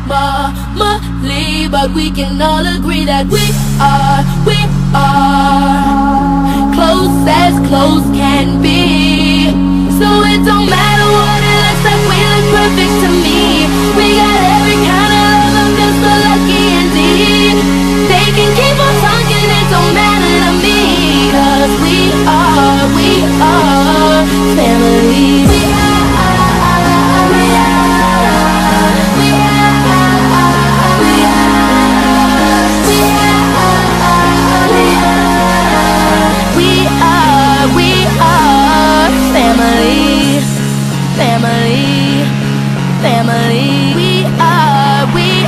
family, but we can all agree that we are close as close can be. So it don't matter what it looks like, we look perfect to me. We got every kind of love, I'm just so lucky indeed. They can keep on talking, it don't matter to me, 'cause we are family. Family, we are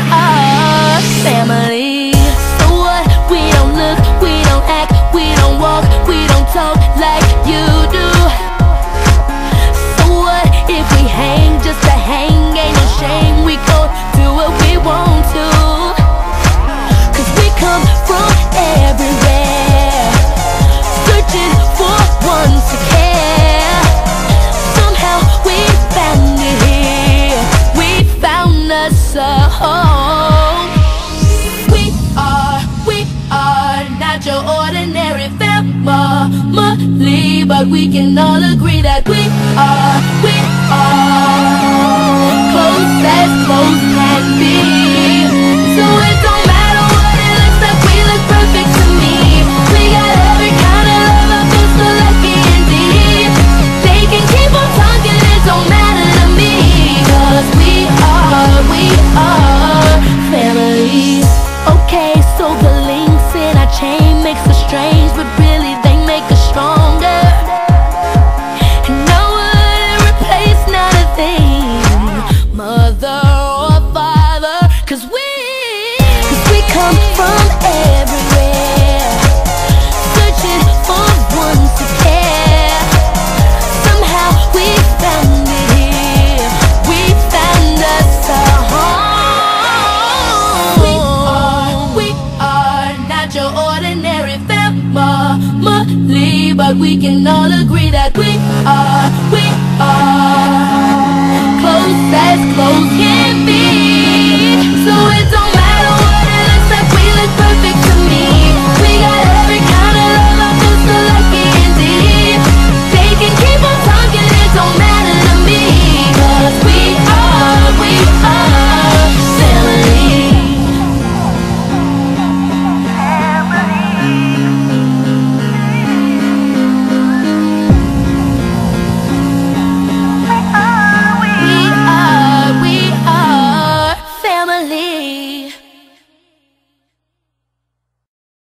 family. So what? We don't look, we don't act, we don't walk, we don't talk like you do. So what if we hang just to hang? Ain't no shame, we go do what we want to. 'Cause we come from everywhere, searching for one to care. Somehow we found it here, we found us a home. We are not your ordinary family, but we can all agree that we are close as close can be. So it don't matter what it looks like, we look perfect to me. We got every kind of love, I feel so lucky indeed. They can keep on talking, it don't matter to me, 'cause we are family. Okay, so the links in our chain makes us strange, but really they make us stronger. And I wouldn't replace not a thing, mother or father, 'cause we come from everywhere, searching for one to care. Somehow we found it here, we found us a home. We are not your ordinary family, but we can all agree that we